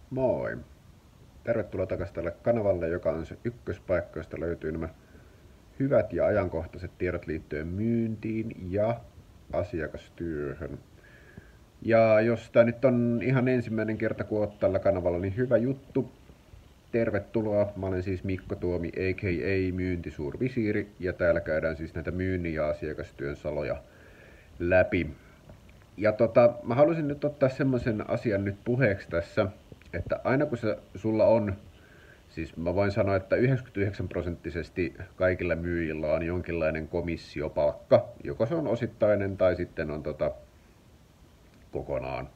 Moi! Tervetuloa takaisin tälle kanavalle, joka on se ykköspaikka, josta löytyy nämä hyvät ja ajankohtaiset tiedot liittyen myyntiin ja asiakastyöhön. Ja jos tämä nyt on ihan ensimmäinen kerta, kun olet tällä kanavalla, niin hyvä juttu. Tervetuloa. Mä olen siis Mikko Tuomi, a.k.a. Myyntisuurvisiiri, ja täällä käydään siis näitä myynnin ja asiakastyön saloja läpi. Ja mä halusin nyt ottaa semmoisen asian nyt puheeksi tässä, että aina kun sulla on, siis mä voin sanoa, että 99% kaikilla myyjillä on jonkinlainen komissiopalkka, joko se on osittainen tai sitten on kokonaan.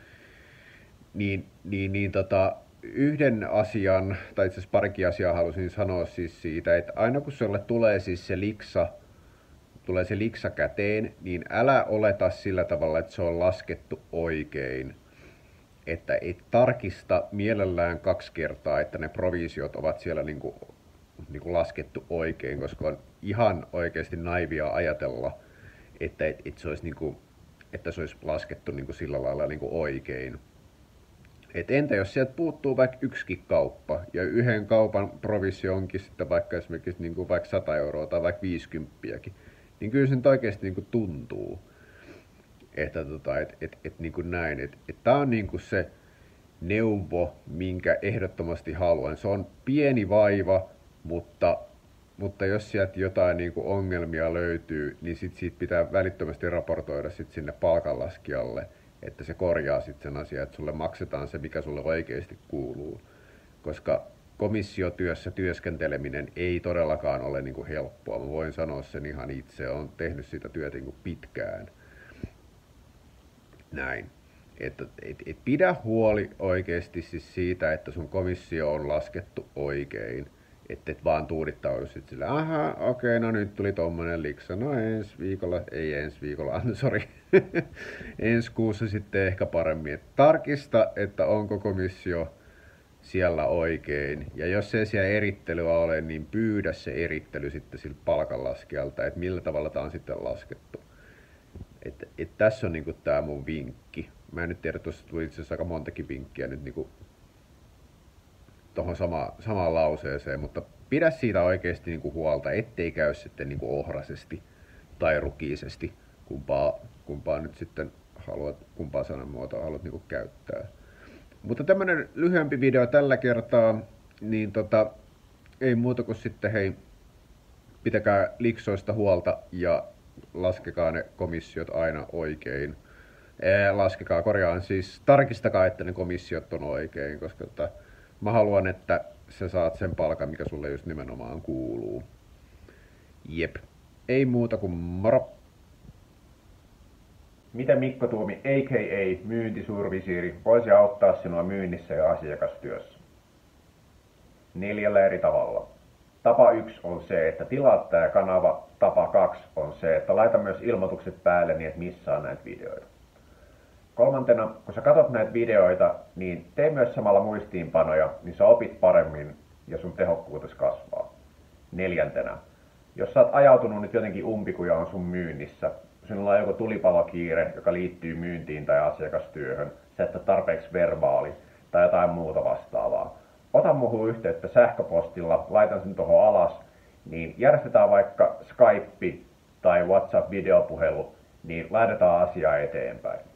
Yhden asian, tai itse asiassa parikin asiaa halusin sanoa siis siitä, että aina kun sulle tulee siis se liksa käteen, niin älä oleta sillä tavalla, että se on laskettu oikein. Että et tarkista mielellään 2 kertaa, että ne provisiot ovat siellä niinku laskettu oikein, koska on ihan oikeasti naivia ajatella, että että se olisi laskettu sillä lailla oikein. Et entä jos sieltä puuttuu vaikka yksikin kauppa, ja yhden kaupan provisio onkin sitten vaikka esimerkiksi vaikka 100 euroa tai vaikka 50, niin kyllä se nyt oikeasti tuntuu. Että näin. Tää on se neuvo, minkä ehdottomasti haluan. Se on pieni vaiva, mutta jos sieltä jotain ongelmia löytyy, niin siitä pitää välittömästi raportoida sinne palkanlaskijalle, että se korjaa sen asian, että sulle maksetaan se, mikä sulle oikeasti kuuluu. Koska komissiotyössä työskenteleminen ei todellakaan ole helppoa. Mä voin sanoa sen ihan itse. Olen tehnyt sitä työtä pitkään. Näin. Et pidä huoli oikeasti siis siitä, että sun komissio on laskettu oikein. Että et vaan tuudittaudu sit sille, no nyt tuli tommonen liksa, no ensi kuussa sitten ehkä paremmin. Et tarkista, että onko komissio siellä oikein. Ja jos ei siellä erittelyä ole, niin pyydä se erittely sitten siltä palkanlaskijalta, että millä tavalla tää on sitten laskettu. Tässä on tää mun vinkki. Mä en nyt tiedä, tuossa tuli itse asiassa aika montakin vinkkiä nyt tuohon samaan lauseeseen, mutta pidä siitä oikeasti huolta, ettei käy sitten ohrasesti tai rukiisesti, kumpaa nyt sitten kumpaa sanamuotoa haluat käyttää. Mutta tämmönen lyhyempi video tällä kertaa, niin ei muuta kuin sitten hei, pitäkää liksoista huolta ja laskekaa ne komissiot aina oikein. Tarkistakaa, että ne komissiot on oikein, koska mä haluan, että sä saat sen palkan, mikä sulle just nimenomaan kuuluu. Jep. Ei muuta kuin moro! Miten Mikko Tuomi, a.k.a. Myyntisuurvisiiri, voisi auttaa sinua myynnissä ja asiakastyössä? 4 eri tavalla. Tapa 1 on se, että tilaat tää kanava. Tapa 2 on se, että laita myös ilmoitukset päälle niin, et missaa näitä videoita. 3. kun sä katot näitä videoita, niin tee myös samalla muistiinpanoja, niin sä opit paremmin ja sun tehokkuutes kasvaa. 4. jos sä oot ajautunut nyt jotenkin umpikujaan sun myynnissä, sinulla on joku tulipalokiire, joka liittyy myyntiin tai asiakastyöhön, sä et ole tarpeeksi verbaali tai jotain muuta vastaavaa. Ota muuhun yhteyttä sähköpostilla, laitan sen tuohon alas, niin järjestetään vaikka Skype tai WhatsApp-videopuhelu, niin laitetaan asiaa eteenpäin.